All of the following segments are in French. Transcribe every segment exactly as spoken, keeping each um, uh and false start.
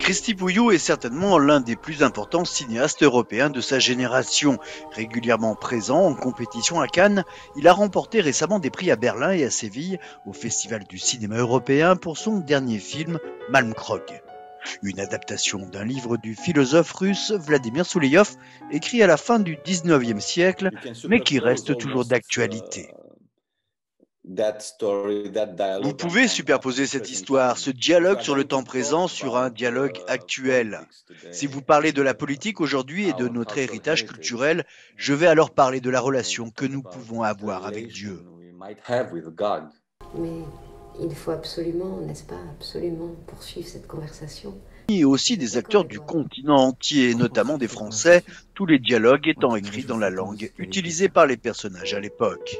Cristi Puiu est certainement l'un des plus importants cinéastes européens de sa génération. Régulièrement présent en compétition à Cannes, il a remporté récemment des prix à Berlin et à Séville au Festival du cinéma européen pour son dernier film Malmkrog. Une adaptation d'un livre du philosophe russe Vladimir Souleïov, écrit à la fin du dix-neuvième siècle, mais qui reste toujours d'actualité. Vous pouvez superposer cette histoire, ce dialogue sur le temps présent, sur un dialogue actuel. Si vous parlez de la politique aujourd'hui et de notre héritage culturel, je vais alors parler de la relation que nous pouvons avoir avec Dieu. Mais il faut absolument, n'est-ce pas, absolument poursuivre cette conversation. Et aussi des acteurs du continent entier, notamment des Français, tous les dialogues étant écrits dans la langue utilisée par les personnages à l'époque.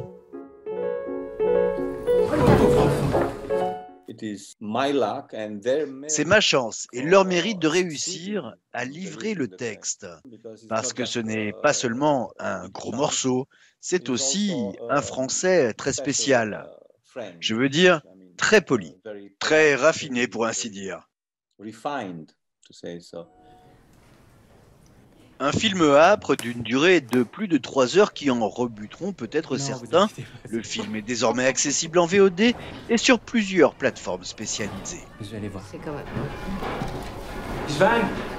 C'est ma chance et leur mérite de réussir à livrer le texte, parce que ce n'est pas seulement un gros morceau, c'est aussi un français très spécial. Je veux dire, très poli, très raffiné pour ainsi dire. Un film âpre d'une durée de plus de trois heures qui en rebuteront peut-être certains. Le film est désormais accessible en V O D et sur plusieurs plateformes spécialisées. Je vais aller voir. C'est quand même... Sven!